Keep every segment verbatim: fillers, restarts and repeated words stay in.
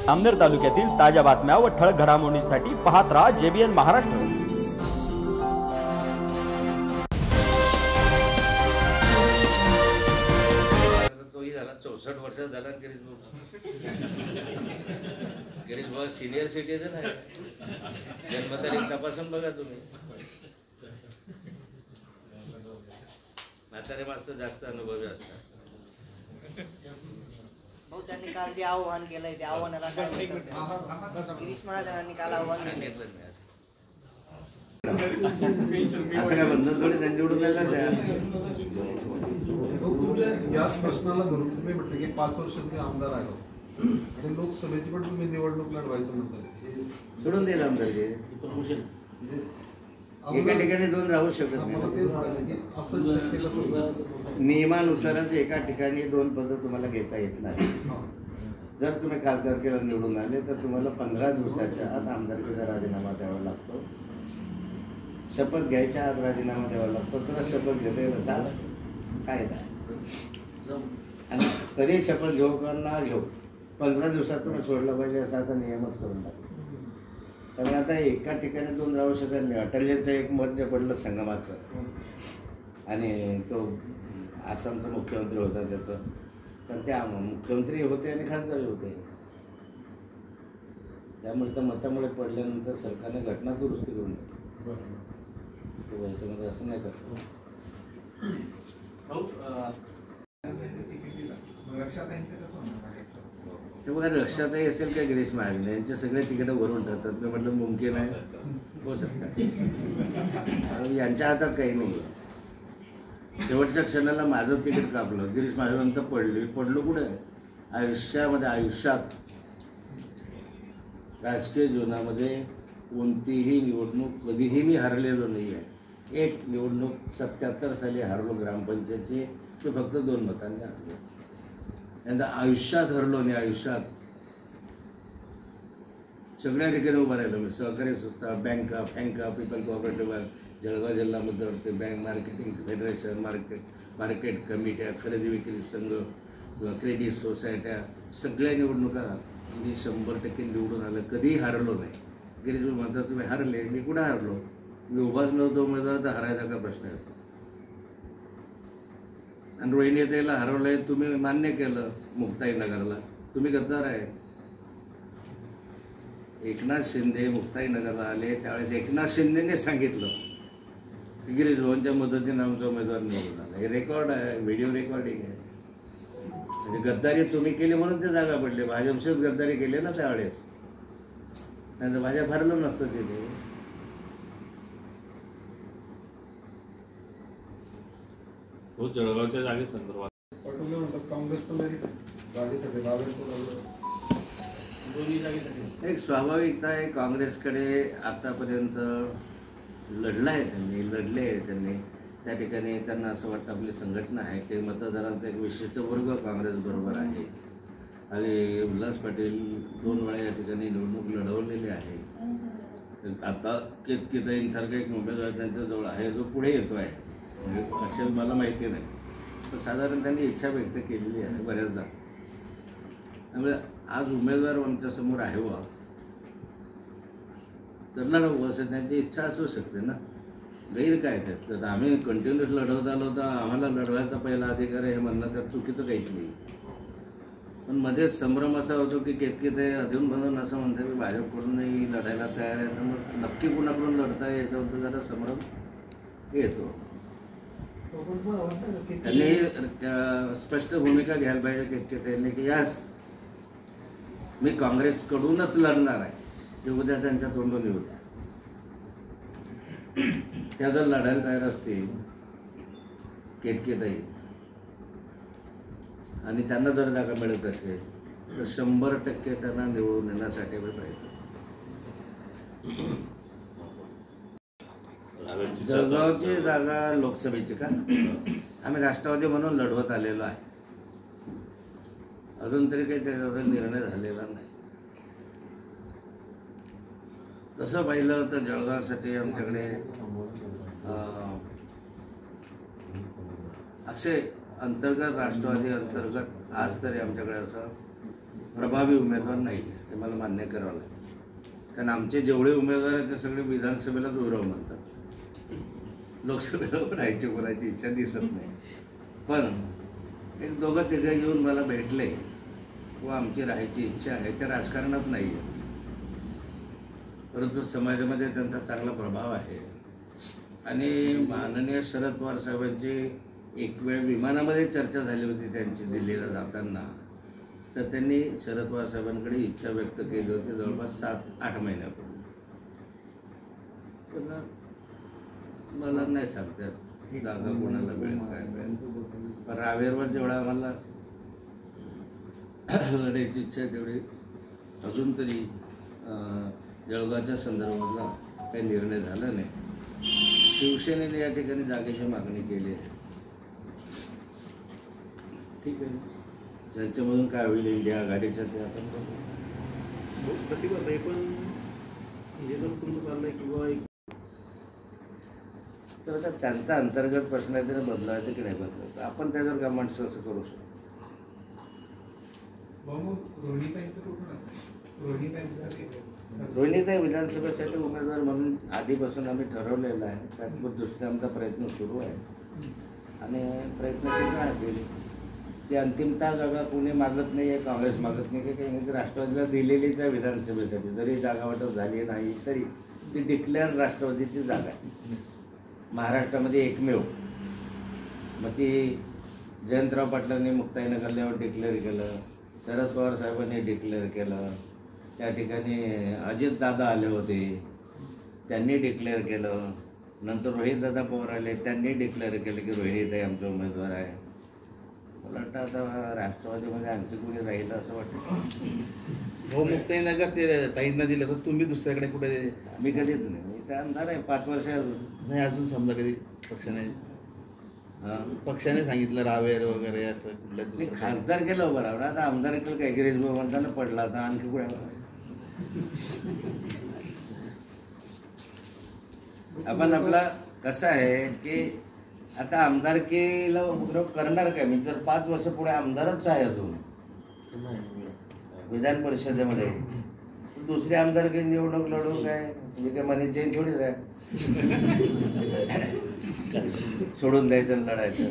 अमनेर तालुक्यातील ताज्या बातम्या व ठळक घडामोडींसाठी पाहत राहा जेबीएन महाराष्ट्र। तोही झाला चौसष्ट वर्ष झाला गिरीश भाऊ। गिरीश भाऊ सिनियर सिटीजन आहे, जन्मतारीख तपासून बघा तुम्ही। म्हातारे मास्तर जास्त अनुभवी असतात। भाऊ त्यांनी काल जे आव्हान केलंय त्या आव्हानाला गिरीश महाजनांनी काल आव्हान सांगितलं। असं काय बंधन थोडी त्यांच्याकडून याच प्रश्नाला धरून तुम्ही म्हटलं की पाच वर्ष तुम्ही आमदार आलो आणि लोकसभेची पण तुम्ही निवडणूक लढवायचं म्हणतात, सोडून दिलं आमदार एका ठिकाणी दोन राहू शकत नाही। नियमानुसारच एका ठिकाणी दोन पद तुम्हाला घेता येत नाही। जर तुम्ही खासदारकीला निवडून आले तर तुम्हाला पंधरा दिवसाच्या आत आमदारकीचा राजीनामा द्यावा लागतो। शपथ घ्यायच्या आत राजीनामा द्यावा लागतो, तुला शपथ घेता येईल असा कायदा आहे। आणि तरी शपथ घेऊ का ना घेऊ पंधरा दिवसात तुम्ही सोडलं पाहिजे असा आता नियमच करून टाकतो। कारण आता एका ठिकाणी दोन राहू शकत नाही। अटलजींचं एक मत जे पडलं संगमाचं आणि तो आसामचा मुख्यमंत्री होता त्याचं, तर त्या मुख्यमंत्री होते आणि खासदार होते, त्यामुळे त्या मतामुळे पडल्यानंतर सरकारने घटना दुरुस्ती करून तो याच्यामध्ये असं नाही करतो। ते बघा रक्षाताई असेल का गिरीश महाजन यांचे सगळे तिकीट वरून ठरतात। मी म्हटलं मुमकिन आहे, होऊ शकतात, यांच्या हातात काही नाही। शेवटच्या क्षणाला माझं तिकीट कापलं, गिरीश महाजन तर पडले पडलो कुठे आयुष्यामध्ये आयुष्यात राजकीय जीवनामध्ये कोणतीही निवडणूक कधीही मी हरलेलो नाही आहे। एक निवडणूक सत्याहत्तर साली हरलो ग्रामपंचायतची, ते फक्त दोन मतांनी हरलो। यंदा आयुष्यात हरलो नाही, आयुष्यात सगळ्या ठिकाणी उभं राहिलो मी। सहकारी संस्था, बँका बँका पीपल कोऑपरेटिव्ह बँक, जळगाव जिल्हा मध्यवर्ती bank, marketing federation, market market कमिट्या, खरेदी विक्री संघ, क्रेडिट सोसायट्या, सगळ्या निवडणुका मी शंभर टक्के निवडून आलं, कधीही हरलो नाही। गिरीश म्हणतात तुम्ही हरले, मी कुठं हरलो? मी उभाच नव्हतो उमेदवार, तर हरायचा का प्रश्न येतो? आणि रोहिणीताईला हरवलंय तुम्ही मान्य केलं मुक्ताईनगरला, तुम्ही गद्दार आहे। एकनाथ शिंदे मुक्ताईनगरला आले त्यावेळेस एकनाथ शिंदेने सांगितलं की गिरीश भाऊंच्या मदतीने आमचा उमेदवार निवडून आला। हे रेकॉर्ड आहे, व्हिडिओ रेकॉर्डिंग आहे। म्हणजे गद्दारी तुम्ही केली म्हणून ते जागा पडले, भाजपशीच गद्दारी केली ना त्यावेळेस, नाही तर भाजप हरलं नसतं तिथे। हो, जळगावच्या जागे संदर्भात पाठवले म्हणतात काँग्रेस जागेसाठी दोन्ही जागेसाठी एक स्वाभाविकता आहे। काँग्रेसकडे आतापर्यंत लढला आहे त्यांनी, लढले आहे त्यांनी, त्या ठिकाणी त्यांना असं वाटतं आपली संघटना आहे, ते मतदारांचा एक विशिष्ट वर्ग काँग्रेसबरोबर आहे। आणि उल्हास पाटील दोन वेळा या ठिकाणी निवडणूक लढवलेली आहे। आता केतकीताईंसारखा एक उमेदवार त्यांच्याजवळ आहे जो पुढे येतो आहे, म्हणजे असेल मला माहिती नाही, पण साधारण त्यांनी इच्छा व्यक्त केलेली आहे बऱ्याचदा। त्यामुळे आज उमेदवार आमच्यासमोर आहे वा तर लढवू असं त्यांची इच्छा असू शकते ना, गैर काय त्यात? तर आम्ही कंटिन्यूस लढवत आलो तर आम्हाला लढवायचा पहिला अधिकार आहे हे म्हणणं त्यात चुकीचं काहीच नाही। पण मध्येच संभ्रम असा होतो की केतकीताई अधून मधून असं म्हणतात की भाजपकडूनही लढायला तयार आहे, तर मग नक्की कुणाकडून लढता याच्याबद्दल जरा संभ्रम येतो। त्यांनी स्पष्ट भूमिका घ्यायला पाहिजे केतकीताईंनी की यास मी काँग्रेसकडूनच लढणार आहे, ते उद्या त्यांच्या तोंडून येऊ द्या। त्या जर लढायला तयार असतील केतकीताई आणि त्यांना जर जागा मिळत असेल तर शंभर टक्के त्यांना निवडून येण्यासाठी प्रयत्न। जळगावची जागा लोकसभेची का आम्ही राष्ट्रवादी म्हणून लढवत आलेलो आहे, अजून तरी काही त्याच्याबद्दल निर्णय झालेला नाही। तसं पाहिलं तर जळगावसाठी आमच्याकडे असे अंतर्गत राष्ट्रवादी अंतर्गत आज तरी आमच्याकडे असं प्रभावी उमेदवार नाही आहे, ते मला मान्य करावं लागेल. कारण आमचे जेवढे उमेदवार आहेत ते सगळे विधानसभेलाच उराव म्हणतात. लोकसभेला राहायची कोणाची इच्छा दिसत नाही. पण एक दोघं तिघं येऊन मला भेटले व आमची राहायची इच्छा आहे, ते राजकारणात नाही आहे, परंतु समाजामध्ये त्यांचा चांगला प्रभाव आहे. आणि माननीय शरद पवार साहेबांची एक वेळ विमानामध्ये चर्चा झाली होती त्यांची दिल्लीला जाताना, तर त्यांनी शरद पवार साहेबांकडे इच्छा व्यक्त केली होती जवळपास सात आठ महिन्यापूर्वी. पण मला नाही सांगतात जागा कोणाला मिळेल काय मिळेल. पण रावेरवर जेवढा आम्हाला लढायची इच्छा आहे तेवढी अजून तरी जळगावच्या संदर्भातला काही निर्णय झाला नाही. शिवसेनेने या ठिकाणी जागेची मागणी केली आहे. ठीक आहे, चर्चेमधून काय होईल इंडिया आघाडीच्या ते आपण बघू. प्रतिभा आहे पण म्हणजे जसं तुमचं चाललंय किंवा एक तर आता त्यांचा अंतर्गत प्रश्न आहे, त्याला बदलायचं की नाही बदलायचं, आपण त्याच्यावर कमांड कसं करू शकतो. रोहिणीताई विधानसभेसाठी उमेदवार म्हणून आधीपासून आम्ही ठरवलेलं आहे. त्यात दृष्टीने आमचा प्रयत्न सुरू आहे आणि प्रयत्नशील राहतील. ती अंतिमता जागा कोणी मागत नाही आहे, काँग्रेस मागत नाही की काही राष्ट्रवादीला दिलेली त्या विधानसभेसाठी जरी जागा वाटप झाली नाही तरी ती डिक्लेअर राष्ट्रवादीची जागा आहे महाराष्ट्रामध्ये एकमेव. मग ती जयंतराव पाटलांनी मुक्ताईनगरल्यावर डिक्लेअर केलं, शरद पवार साहेबांनी डिक्लेअर केलं, त्या ठिकाणी अजितदादा आले होते त्यांनी डिक्लेअर केलं, नंतर रोहितदादा पवार आले त्यांनी डिक्लेअर केलं की रोहिणीताई आमचा उमेदवार आहे. मला वाटतं आता राष्ट्रवादीमध्ये आणखी कोणी राहील असं वाटतं. भाऊ मुक्ताईनगर ते ताईंना दिलं तर तुम्ही दुसऱ्याकडे कुठे? मी कधीच नाही, मी त्या आमदार आहे पाच वर्ष अजून नाही, अजून समजा कधी पक्षाने हां पक्षाने सांगितलं रावेर वगैरे असं कुठल्या मी दुसरं खासदार केलं बरोबर. आता आमदार केलं काय गिरीश भाऊ म्हणताना पडला आता आणखी कुठे. आपण आपला कसं आहे की आता आमदारकीला उपद्रव करणार काय. मी जर पाच वर्ष पुढे आमदारच आहे अजून विधान परिषदेमध्ये, दुसरी आमदारकी निवडणूक लढवून काय म्हणजे काय मनी चेंज थोडीच आहे. सोडून द्यायचं आणि लढायचं.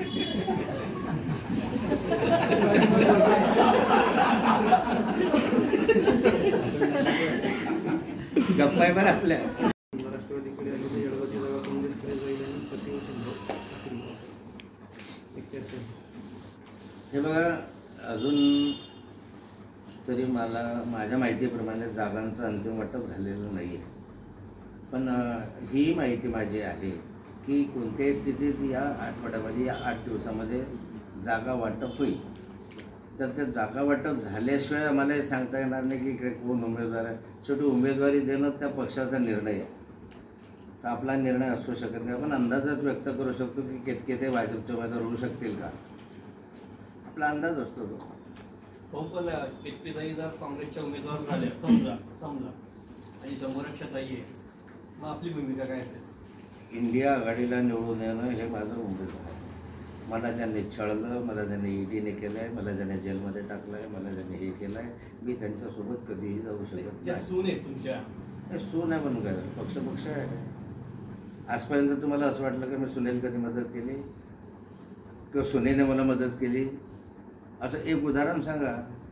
गप्पा आहे बरं आपल्या. राष्ट्रवादीकडे आली तर जळगावची जागा काँग्रेसकडे जाईल आणि प्रतिवर्ष एक चर्चा. हे बघा, अजून तरी मला माझ्या माहितीप्रमाणे जागांचं अंतिम वाटप झालेलं नाही आहे. पण ही माहिती माझी आहे की कोणत्याही स्थितीत या आठवड्यामध्ये या आठ दिवसामध्ये जागा वाटप होईल. तर त्या जागा वाटप झाल्याशिवाय आम्हाला हे सांगता येणार नाही की इकडे कोण उमेदवार आहे. शेवटी उमेदवारी देणं त्या पक्षाचा निर्णय आहे. तर आपला निर्णय असू शकत नाही. आपण अंदाजच व्यक्त करू शकतो की कितके ते भाजपचे उमेदवार होऊ शकतील का, आपला अंदाज असतो तो. हो, पण कितकेतरी जर काँग्रेसच्या उमेदवार झाल्या समजा समजा आणि शंभरच्या ताई आहे, मग आपली भूमिका काय असेल? इंडिया आघाडीला निवडून येणं हे माझं उमेदवार आहे. मला ज्यांनी छळलं, मला ज्यांनी ईडीने केलं आहे, मला ज्यांनी जेलमध्ये टाकलं आहे, मला ज्यांनी हे केलं आहे, मी त्यांच्यासोबत कधीही जाऊ शकत ज्या नाही. सून आहेत तुमच्या, सून आहे म्हणून काय पक्ष पक्ष आहे. आजपर्यंत तुम्हाला असं वाटलं की मी सुनेल कधी मदत केली किंवा सुनेने मला मदत केली असं एक उदाहरण सांगा.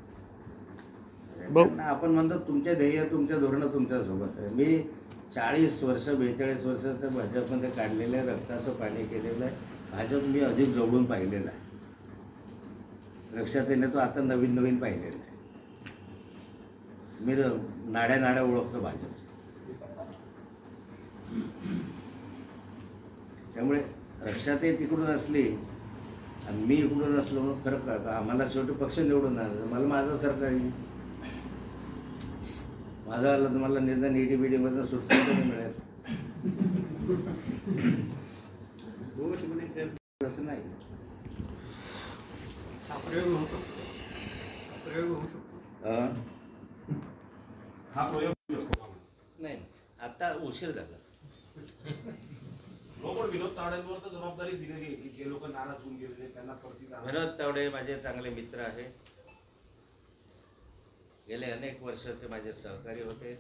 आपण म्हणतो तुमचे ध्येय तुमच्या धोरणं तुमच्यासोबत आहे. मी चाळीस वर्ष बेचाळीस वर्ष तर भाजपमध्ये काढलेलं आहे, रक्ताचं पाणी केलेलं आहे. भाजप मी अधिक जवळून पाहिलेलं आहे. लक्षात येणे तो आता नवीन नवीन पाहिलेलं आहे. मी नाड्या नाड्या ओळखतो भाजप. त्यामुळे रक्षाताई तिकडून असली आणि मी इकडून असलो मग फरक कळतो. आम्हाला शेवटी पक्ष निवडून आला. मला माझं सरकार येईल, माझा आला तुम्हाला निर्णय ईडी बीडीमधून सुटका तरी मिळेल असं नाही. हा प्रयोग होऊ शकतो, प्रयोग होऊ शकतो, हा प्रयोग होऊ शकतो. नाही, आता उशीर झाला. विनोद तावडेंवर तर जबाबदारी दिलेली आहे की जे लोक नाराज होऊन गेले त्यांना प्रतिकार. विनोद तावडे माझे चांगले मित्र आहे. गेले अनेक वर्ष ते माझे सहकारी होते.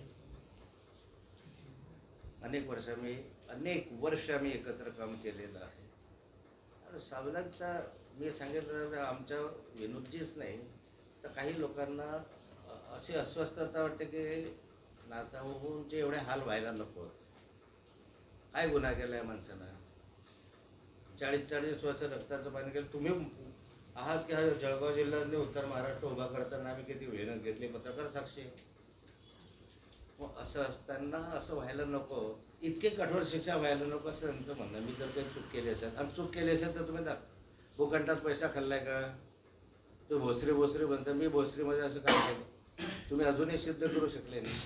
अनेक वर्ष मी अनेक वर्ष आम्ही एकत्र काम केलेलं आहे. आणि सावधानता मी सांगितलं आमच्या विनोदजीच नाही तर काही लोकांना अशी अस्वस्थता वाटते की नाताभाऊंचे एवढे हाल व्हायला नको होते. काय गुन्हा केला आहे माणसानं? चाळीस चाळीस वर्ष रक्ताचं पाणी केलं. तुम्ही आहात की हा जळगाव जिल्ह्यातले उत्तर महाराष्ट्र उभा करताना आम्ही किती मेहनत घेतली, पत्रकार साक्षी. मग असं असताना असं व्हायला नको, इतके कठोर शिक्षा व्हायला नको असं त्यांचं म्हणणं. मी जर काही चूक केली असेल आणि चूक केली असेल तर तुम्ही दाख भूखंडात पैसा खाल्लाय का? तो भोसरी भोसरी म्हणतो, मी भोसरीमध्ये असं काय केलं? तुम्ही अजूनही सिद्ध करू शकले नाही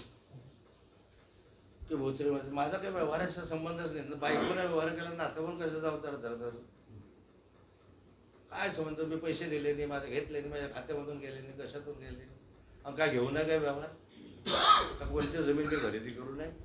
की भोसरीमध्ये माझा काही व्यवहाराचा संबंधच नाही. बायकोने व्यवहार केला ना, आता पण कसं जाऊ तर धर काय संबंध? मी पैसे दिले नाही, माझे घेतले नाही, माझ्या खात्यामधून गेले नाही, कशातून गेले नाही. आणि काय घेऊ नये काय व्यवहार? का कोणत्या जमीन खरेदी करू नये?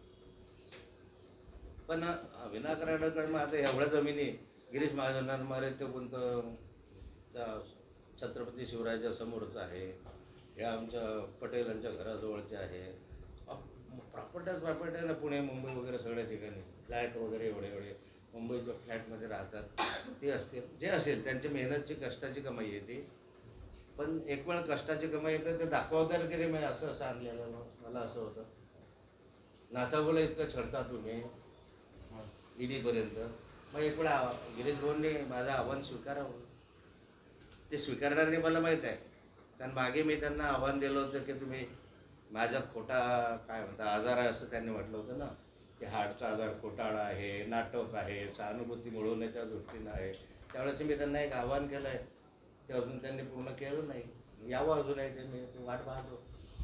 पण विनाकारण मग आता एवढ्या जमिनी गिरीश महाजनांमारे ते कोणतं छत्रपती शिवरायाच्या समोरच आहे, हे आमच्या पटेलांच्या घराजवळचे आहे. प्रॉपर्ट्याच प्रॉपर्टी आहे ना, पुणे मुंबई वगैरे सगळ्या ठिकाणी फ्लॅट वगैरे एवढे एवढे मुंबईच्या फ्लॅटमध्ये राहतात. ते असतील जे असेल त्यांची मेहनतची कष्टाची कमाई येते. पण एक वेळ कष्टाची कमाई येते ते दाखवतात की रे मी असं असं आणलेलं, मला असं होतं. नाथाभाऊला इतकं छळता तुम्ही ईडीपर्यंत. मग एक वेळा गिरीश भाऊंनी माझं आव्हान स्वीकारावं. ते स्वीकारणार नाही मला माहीत आहे, कारण मागे मी त्यांना आव्हान दिलं होतं की तुम्ही माझा खोटा काय म्हणता आजार आहे असं त्यांनी म्हटलं होतं ना, की हार्टचा आजार खोटाळा आहे, नाटक आहे, सहानुभूती मिळवण्याच्या दृष्टीनं आहे. त्यावेळेस मी त्यांना एक आव्हान केलं आहे, ते अजून त्यांनी पूर्ण केलं नाही. यावं अजूनही ते मी वाट पाहतो.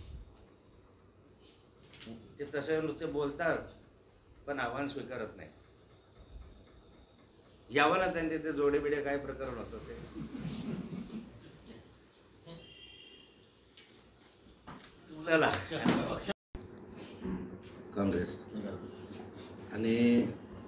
ते तसे नुसते बोलतात पण आव्हान स्वीकारत नाही. यावं ना त्यांचे ते जोडेबिडे काय प्रकरण होतं ते. चला काँग्रेस आणि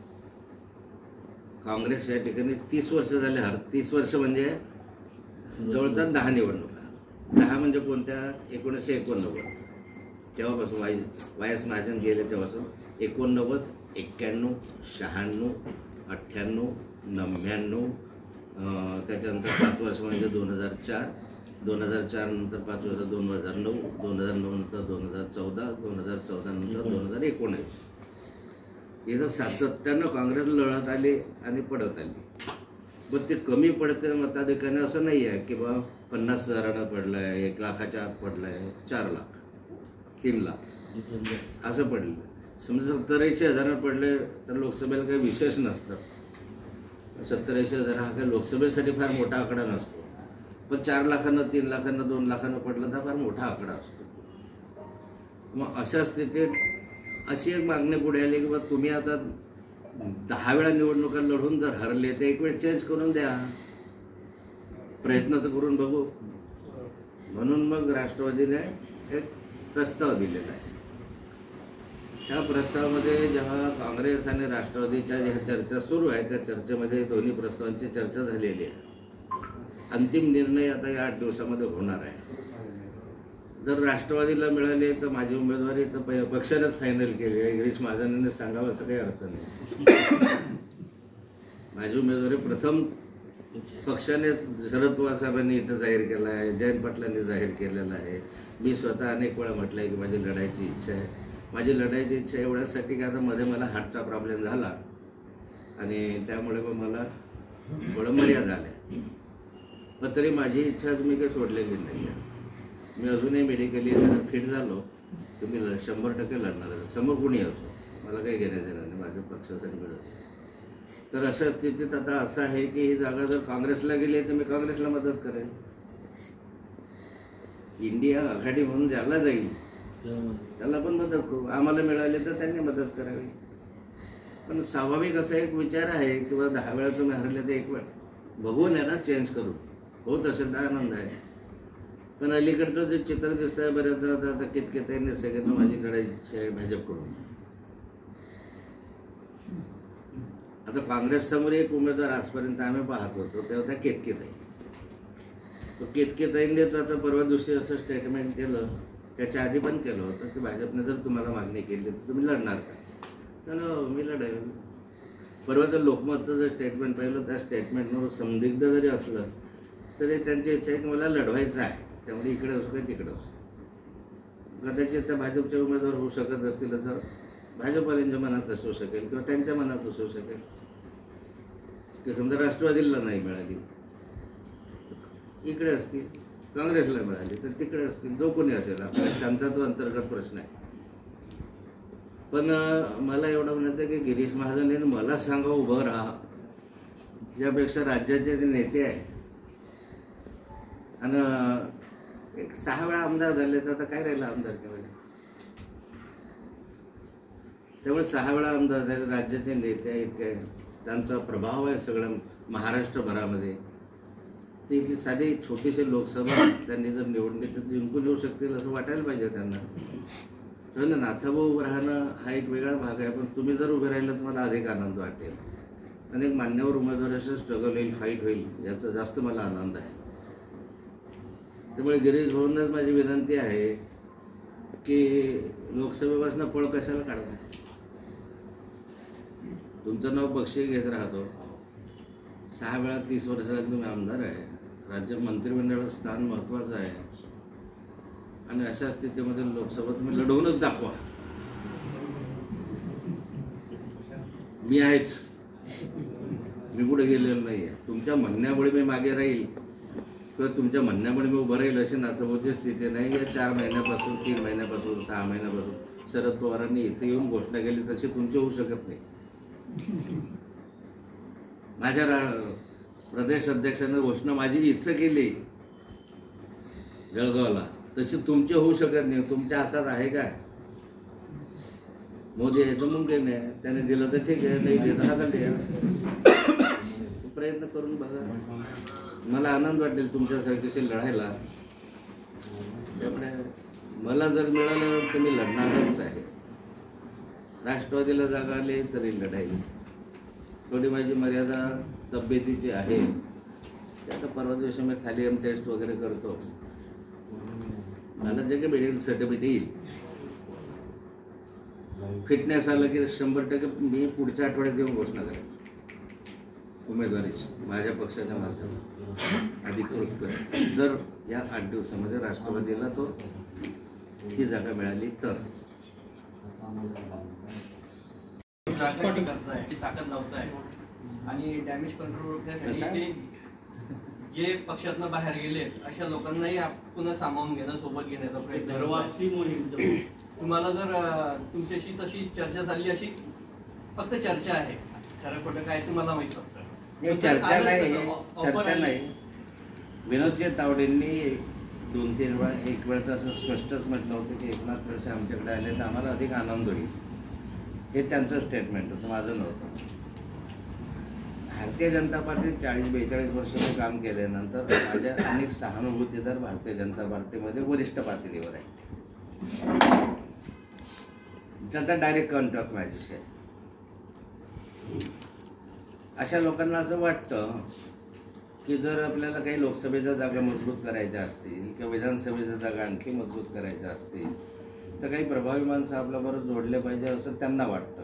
काँग्रेस या ठिकाणी तीस वर्ष झाले. हर तीस वर्ष म्हणजे जवळपास दहा निवडणुका. दहा म्हणजे कोणत्या? एकोणीसशे एकोणनव्वद तेव्हापासून वाय वाय एस महाजन गेले तेव्हापासून एकोणनव्वद, एक्क्याण्णव, शहाण्णव, अठ्ठ्याण्णव, नव्याण्णव, त्याच्यानंतर पाच वर्ष म्हणजे दोन हजार चार, दोन हजार चार नंतर पाच वर्ष दोन हजार नऊ, दोन हजार नऊ नंतर दोन हजार चौदा, दोन हजार चौदा नंतर दोन हजार एकोणावीस. इथं सातत्यानं काँग्रेस लढत आली आणि पडत आली. पण ते कमी पडते मताधिकाने असं नाही आहे की बा पन्नास हजारानं पडलं आहे, एक लाखाच्या आत पडलं आहे, चार लाख, तीन लाख असं पडलं. समजा सत्तर ऐंशी हजारानं पडले तर लोकसभेला काही विशेष नसतं. सत्तर ऐंशी हजार हा काही लोकसभेसाठी फार मोठा आकडा नसतो. पण चार लाखानं, तीन लाखानं, दोन लाखानं पडलं तर फार मोठा आकडा असतो. मग अशा स्थितीत अशी एक मागणी पुढे आली की बा तुम्ही आता दहा वेळा निवडणुका लढून जर हरले तर एक वेळ चेंज करून द्या, प्रयत्न तर करून बघू. म्हणून मग राष्ट्रवादीने एक प्रस्ताव दिलेला आहे. त्या प्रस्तावामध्ये जेव्हा काँग्रेस आणि राष्ट्रवादीच्या ज्या चर्चा सुरू आहे त्या चर्चेमध्ये दोन्ही प्रस्तावांची चर्चा झालेली आहे. अंतिम निर्णय आता या आठ दिवसामध्ये होणार आहे. जर राष्ट्रवादीला मिळाले तर माझी उमेदवारी तर पक्षानेच फायनल केली आहे. गिरीश महाजनांनी सांगावं असं काही अर्थ नाही. माझी उमेदवारी प्रथम पक्षाने शरद पवार साहेबांनी इथं जाहीर केला आहे, जयंत पाटलांनी जाहीर केलेला आहे. मी स्वतः अनेक वेळा म्हटलं आहे की माझी लढायची इच्छा आहे. माझी लढायची इच्छा एवढ्यासाठी की आता मध्ये मला हार्टचा प्रॉब्लेम झाला आणि त्यामुळे मग मला थोडं मर्यादा आल्या. पण तरी माझी इच्छा मी काही सोडलेली नाही आहे. मी अजूनही मेडिकली जरा फिट झालो तुम्ही शंभर टक्के लढणार आहे, समोर कोणी असो, मला काही घेण्यात येणार नाही, माझ्या पक्षासाठी मिळत. तर अशा स्थितीत आता असं आहे की ही जागा जर काँग्रेसला गेली तर मी काँग्रेसला मदत करेन. इंडिया आघाडी म्हणून ज्याला जाईल त्याला पण मदत करू. आम्हाला मिळाले तर त्यांनी मदत करावी. पण स्वाभाविक असा एक विचार आहे किंवा दहा वेळा तुम्ही हरले तर एक वेळ बघून आहे ना चेंज करू. होत असेल तर आनंद आहे. पण अलीकडचं जे चित्र दिसतं आहे बऱ्याच आता कितकित आहे सगळ्यांना माझी लढायची इच्छा आहे भाजपकडून. आता काँग्रेस समोर एक उमेदवार आजपर्यंत आम्ही पाहत होतो तेव्हा त्या केतकीत आहे. तो केतकेताईंनी तर आता परवा दिवशी असं स्टेटमेंट केलं, त्याच्या आधी पण केलं होतं की भाजपने जर तुम्हाला मागणी केली तर तुम्ही लढणार का? तर मी लढेल. परवा तर लोकमतचं जर स्टेटमेंट पाहिलं, त्या स्टेटमेंटवर संदिग्ध जरी असलं तरी त्यांची इच्छा आहे की मला लढवायचं आहे, त्यामुळे इकडे असो का तिकडे असो. कदाचित त्या भाजपचे उमेदवार होऊ शकत असतील असं भाजपवाल्यांच्या मनात असू शकेल किंवा त्यांच्या मनात असू शकेल की समजा राष्ट्रवादीला नाही मिळाली इकडे असतील, काँग्रेसला मिळाली तर तिकडे असतील, जो कोणी असेल. आपल्या त्यांचा तो अंतर्गत प्रश्न आहे. पण मला एवढं म्हणायचं की गिरीश महाजन यांनी मला सांगा उभं राहा, यापेक्षा राज्याचे ते नेते आहे आणि एक सहा वेळा आमदार झाले तर आता काय राहिलं आमदारकीमध्ये. त्यामुळे सहा वेळा आमदार झाले, राज्याचे नेते आहेत, काय त्यांचा प्रभाव आहे सगळं महाराष्ट्रभरामध्ये. ते इथली साधी छोटीशी लोकसभा त्यांनी जर निवडली तर जिंकून येऊ शकतील असं वाटायला पाहिजे त्यांना. तर नाथाभाऊ उभं राहणं हा एक वेगळा भाग आहे, पण तुम्ही जर उभे राहिलं तर मला अधिक आनंद वाटेल. अनेक मान्यवर उमेदवाराचं स्ट्रगल होईल, फाईट होईल, याचा जास्त मला आनंद आहे. त्यामुळे गिरीश भाऊंनाच माझी विनंती आहे की लोकसभेपासून पळ कशाला काढता. तुमचं नाव बक्षी घेत राहतो, सहा वेळा तीस वर्षाला तुम्ही आमदार आहे, राज्य मंत्रिमंडळाचं स्थान महत्त्वाचं आहे आणि अशा स्थितीमध्ये लोकसभा तुम्ही लढवूनच दाखवा. मी आहेच, मी कुठे गेलेलो नाही आहे. तुमच्या म्हणण्यामुळे मी मागे राहील किंवा तुमच्या म्हणण्यामुळे मी उभं राहील अशी नाथाभाऊची स्थिती नाही. या चार महिन्यापासून, तीन महिन्यापासून, सहा महिन्यापासून शरद पवारांनी इथे येऊन घोषणा केली तशी तुमची होऊ शकत नाही. माझ्या प्रदेश अध्यक्षांनी घोषणा माझी इथं केली जळगावला, तशी तुमची होऊ शकत नाही. तुमच्या हातात आहे काय? मोदी आहे तर मुमकिन आहे, त्याने दिलं तर ठीक आहे, नाही दिलं हातात द्या. प्रयत्न करून बघा, मला आनंद वाटेल तुमच्यासारखीशी लढायला. त्यामुळे मला जर मिळालं तर मी लढणारच आहे. राष्ट्रवादीला जागा आली तरी लढाई. थोडी माझी मर्यादा तब्येतीची आहे, ते आता परवा दिवशी मी थालियम टेस्ट वगैरे करतो, मला जे काही मेडिकल सर्टिफिकेट येईल, फिटनेस आलं की शंभर टक्के मी पुढच्या आठवड्यात येऊन घोषणा करेन उमेदवारीची माझ्या पक्षाच्या माध्यमातून अधिकृत करेन. जर या आठ दिवसामध्ये राष्ट्रवादीला तो ती जागा मिळाली तर. ताकद लावताय आणि डॅमेज कंट्रोल रोखण्यासाठी जे पक्षातनं बाहेर गेले अशा लोकांनाही पुन्हा सामावून घेणं, सोबत घेण्याचा प्रयत्न. तुम्हाला जर तुमच्याशी तशी चर्चा झाली, अशी फक्त चर्चा आहे, खरं खोटं काय तुम्हाला माहित असतं. चर्चा नाही, चर्चा नाही. विनोदजी तावडेंनी दोन तीन वेळा, एक वेळ तर असं स्पष्टच म्हटलं होतं की एकनाथ खडसे आमच्याकडे आले तर आम्हाला अधिक आनंद होईल. हे त्यांचं स्टेटमेंट होतं, माझं नव्हतं. भारतीय जनता पार्टीत चाळीस बेचाळीस वर्ष मी काम केल्यानंतर माझ्या अनेक सहानुभूतीदार भारतीय जनता पार्टीमध्ये वरिष्ठ पातळीवर आहे, त्याचा डायरेक्ट कॉन्टॅक्ट माझ्याशी आहे. अशा लोकांना असं वाटतं की जर आपल्याला काही लोकसभेच्या जागा मजबूत करायच्या असतील किंवा विधानसभेच्या जागा आणखी मजबूत करायच्या असतील तर काही प्रभावी माणसं आपल्याबरोबर जोडले पाहिजे असं त्यांना वाटतं.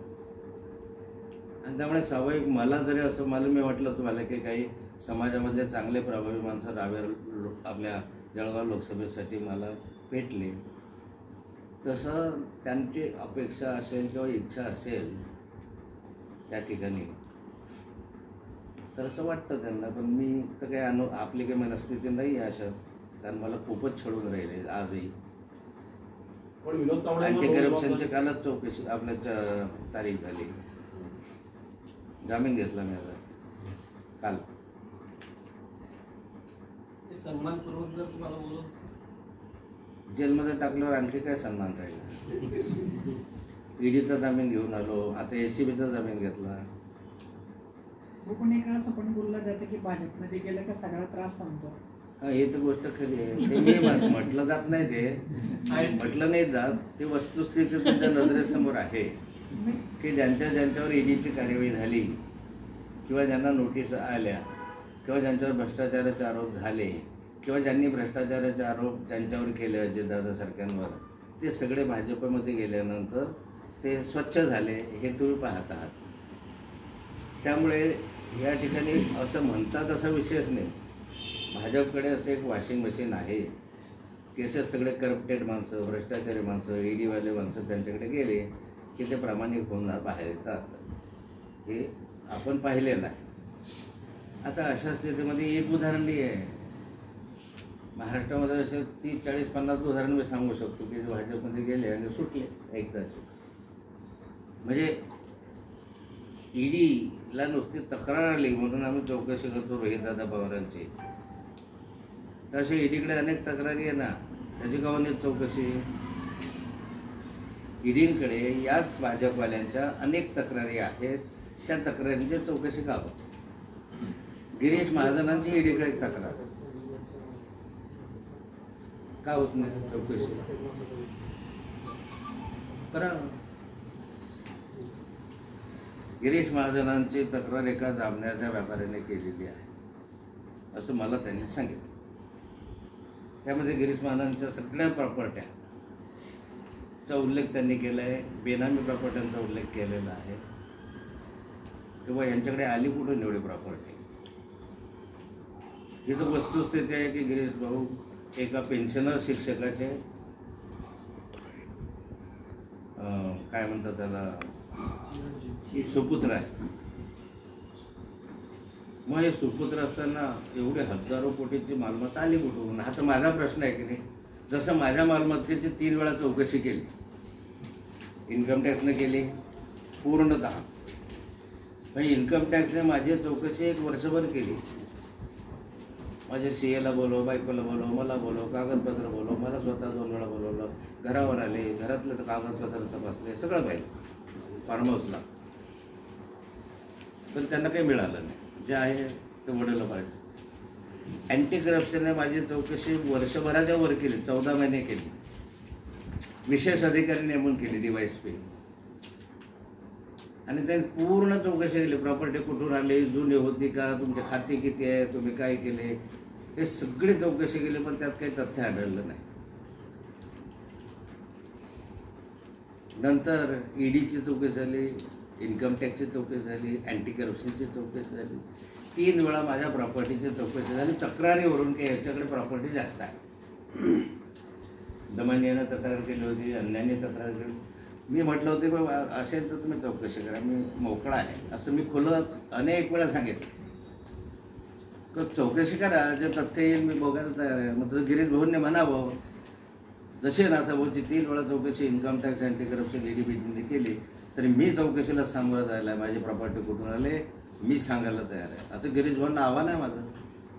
आणि त्यामुळे स्वाभाविक मला जरी असं मला मी वाटलं तुम्हाला की काही समाजामधले चांगले प्रभावी माणसं डाव्या आपल्या जळगाव लोकसभेसाठी मला भेटले, तसं त्यांची अपेक्षा असेल किंवा इच्छा असेल त्या ठिकाणी तर असं वाटतं त्यांना. पण मी तर काही अनु आपली काही मनस्थिती नाही आहे अशात, कारण मला खूपच छळून राहिले आजही. अँटी करप्शनच्या कालात चौकशी आपल्या तारीख झाली, जामीन घेतला मी आता काल. सन्मानपूर्वक जर तुम्हाला बोलू, जेलमध्ये टाकल्यावर आणखी काय सन्मान राहिला. ईडीचा जामीन घेऊन आलो, आता एसीबीचा जामीन घेतला. पण एक असं पण बोललं जातं की भाजपमध्ये गेलं का सगळा त्रास संपतो. हा, हे तर गोष्ट खरी आहे. ते मी म्हटलं जात नाही, ते म्हटलं नाही जात, ते वस्तुस्थिती तुमच्या नजरेसमोर आहे की ज्यांच्या ज्यांच्यावर ईडीची कार्यवाही झाली किंवा ज्यांना नोटीस आल्या किंवा ज्यांच्यावर भ्रष्टाचाराचे आरोप झाले किंवा ज्यांनी भ्रष्टाचाराचे आरोप ज्यांच्यावर केले अजितदादासारख्यांवर, ते सगळे भाजपमध्ये गेल्यानंतर ते स्वच्छ झाले हे तुम्ही पाहत आहात. त्यामुळे या ठिकाणी असं म्हणतात असा विषयच नाही. भाजपकडे असं एक वॉशिंग मशीन आहे की असे सगळे करप्टेड माणसं, भ्रष्टाचारी माणसं, ईडीवाले माणसं त्यांच्याकडे गेले की ते प्रामाणिक होऊन बाहेर येतात. हे आपण पाहिलेलं आहे. आता अशा स्थितीमध्ये एक उदाहरण नाही आहे. महाराष्ट्रामध्ये असे तीस चाळीस पन्नास उदाहरण मी सांगू शकतो की जे भाजपमध्ये गेले आणि सुटले एकदाचे. म्हणजे ईडीला नुसती तक्रार आली म्हणून आम्ही चौकशी करतो रोहितदादा पवारांची, तसे ईडीकडे अनेक तक्रारी आहे ना, त्याची का होणे चौकशी? ईडीकडे याच भाजपवाल्यांच्या अनेक तक्रारी आहेत, त्या तक्रारींची चौकशी का होत? गिरीश महाजनांची ईडीकडे एक तक्रार का होत नाही चौकशी? करा. गिरीश महाजनांची तक्रार एका जामनेरच्या व्यापाऱ्याने केलेली आहे असं मला त्यांनी सांगितलं. त्यामध्ये गिरीश महाजनांच्या सगळ्या प्रॉपर्ट्याचा उल्लेख त्यांनी केला आहे, बेनामी प्रॉपर्ट्यांचा उल्लेख केलेला आहे किंवा यांच्याकडे आली कुठून एवढी प्रॉपर्टी. ही तर वस्तुस्थिती आहे की गिरीश भाऊ एका पेन्शनर शिक्षकाचे काय म्हणतात त्याला सुपुत्र आहे. मग हे सुपुत्र असताना एवढे हजारो कोटीची मालमत्ता आली कुठून? हा तर माझा प्रश्न आहे की नाही. जसं माझ्या मालमत्तेची तीन वेळा चौकशी केली, इन्कम टॅक्सने केली पूर्णतः. म्हणजे इन्कम टॅक्सने माझी चौकशी एक वर्षभर केली. माझ्या सी एला बोलव, बायकोला बोलव, मला बोलव, कागदपत्र बोलव, मला स्वतः दोन वेळा बोलवलं, घरावर आले, घरातलं कागदपत्र तपासले, सगळं पाहिजे फार्म हाऊसला. पण त्यांना काही मिळालं नाही. जे आहे ते वडलं पाहिजे. अँटी करप्शनने माझी चौकशी वर्षभराच्या वर केली, चौदा महिने केली. विशेष अधिकारी नेमून केली डी वाय एस पी. आणि त्यांनी पूर्ण चौकशी केली. प्रॉपर्टी कुठून आली, जुनी होती का, तुमचे खाते किती आहे, तुम्ही काय केले, हे सगळी चौकशी केली. पण त्यात काही तथ्य आढळलं नाही. नंतर ईडीची चौकशी झाली, इन्कम टॅक्सची चौकशी झाली, अँटी करप्शनची चौकशी झाली. तीन वेळा माझ्या प्रॉपर्टीची चौकशी झाली तक्रारीवरून की ह्याच्याकडे प्रॉपर्टी जास्त आहे. दमनियानं तक्रार केली होती, अन्याने तक्रार केली. मी म्हटलं होते बाबा असेल तर तुम्ही चौकशी करा, मी मोकळा आहे असं मी खुलं अनेक वेळा सांगितलं. तर चौकशी करा, जे तथ्य येईल मी बघायला तयार आहे. मग गिरीश भाऊंनी म्हणावं, जसे नाथाभाऊची तीन वेळा चौकशी income tax anti corruption ED बीडीने केली, तरी मी चौकशीला सामोरं जायला आहे. माझी प्रॉपर्टी कुठून आले मी सांगायला तयार आहे. असं गिरीश भाऊंना आव्हान आहे माझं.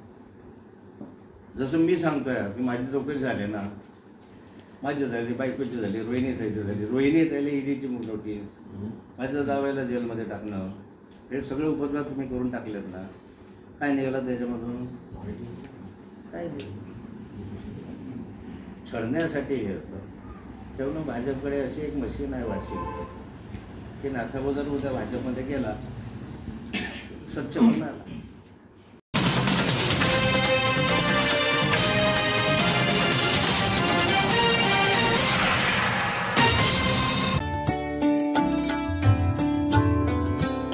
जसं मी सांगतोय की माझी चौकशी झाली ना, माझी झाली, बायकोची झाली, रोहिणी ताईची झाली, रोहिणी ताईला ईडीची नोटीस, माझ्या जावयाला जेलमध्ये टाकणं, हे सगळे उपद्रव तुम्ही करून टाकलेत ना. काय निघालं त्याच्यामधून? काय नाही. छळण्यासाठी हे होतं. तेवढं भाजपकडे अशी एक मशीन आहे वाशिम की नाथाभाऊ जर उद्या भाजपमध्ये गेला स्वच्छ होणार.